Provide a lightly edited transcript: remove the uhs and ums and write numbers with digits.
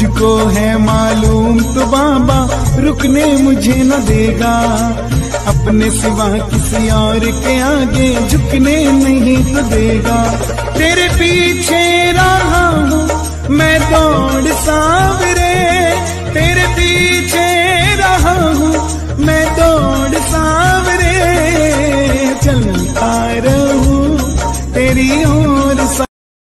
तुझको है मालूम तो बाबा रुकने मुझे न देगा, अपने सिवा किसी और के आगे झुकने नहीं तो देगा। तेरे पीछे रहा हूँ मैं दौड़ सांवरे, तेरे पीछे रहा हूँ मैं दौड़ सांवरे, चलता रहूं तेरी